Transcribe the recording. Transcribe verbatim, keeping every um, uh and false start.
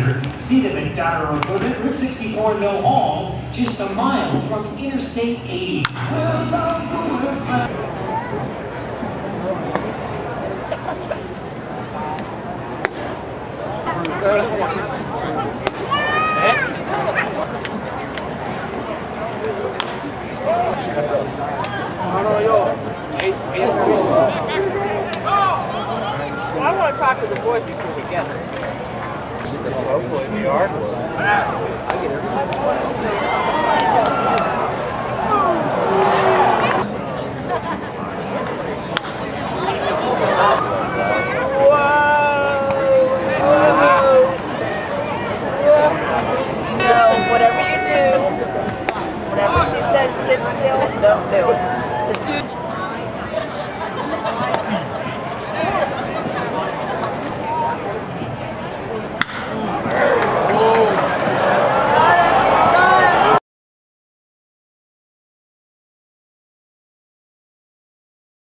Pittsburgh. See them in Donner Equipment, Route sixty-four, No Hall, just a mile from Interstate eighty. I want to talk to the boys before we get there. Hopefully the yard will.